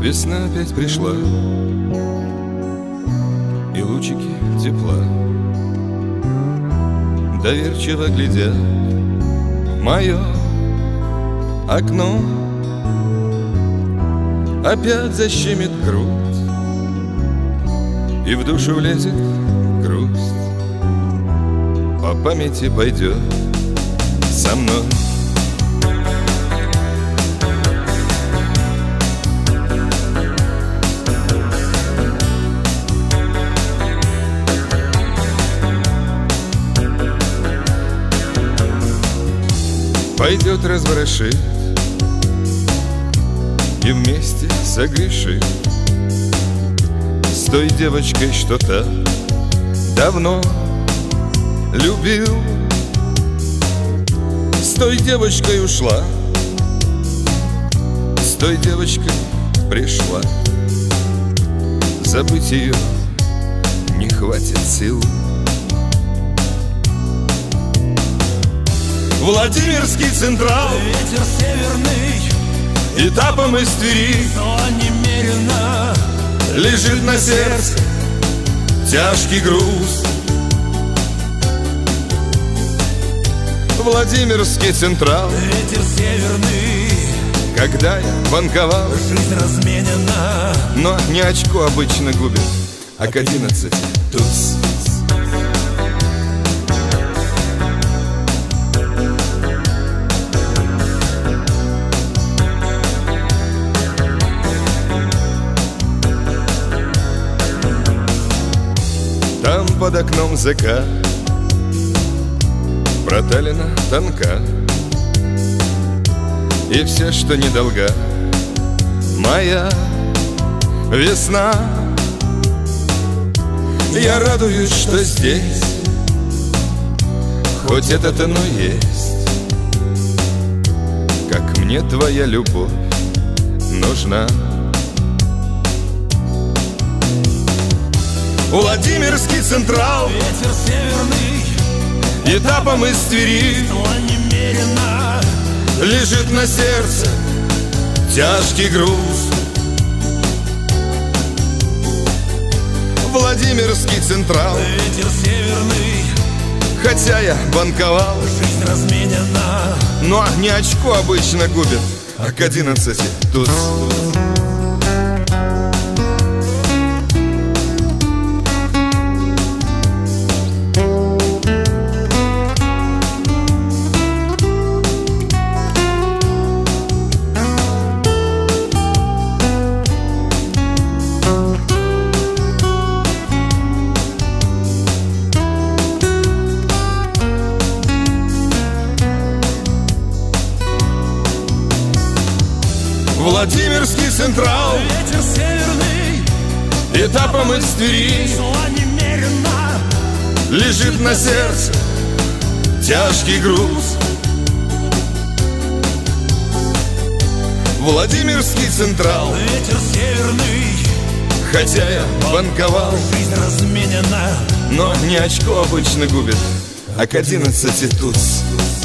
Весна опять пришла, и лучики тепла доверчиво глядят в мое окно. Опять защемит грудь, и в душу влезет грусть. По памяти пойдет со мной. Пойдет разворошит и вместе согрешит с той девочкой, что так давно любил. С той девочкой ушла, с той девочкой пришла. Забыть ее не хватит сил. Владимирский Централ, ветер северный, этапом из Твери, но немерено лежит на сердце тяжкий груз. Владимирский Централ, ветер северный, когда я банковал, жизнь разменена, но не очко обычно губит, а к 11 туз. Там под окном закат, проталина тонка, и все, что недолга, моя весна. Я радуюсь, что здесь хоть это-то, но есть, как мне твоя любовь нужна. Владимирский Централ, ветер северный, этапом из Твери, но немерено лежит на сердце тяжкий груз. Владимирский Централ, ветер северный, хотя я банковал, жизнь разменена, но не очко обычно губит, а к 11 туз. Владимирский Централ, ветер северный, этапом из Твери, но немерено лежит на сердце тяжкий груз. Владимирский Централ, ветер северный, хотя я банковал, жизнь разменена, но не очко обычно губит, а к 11 туз.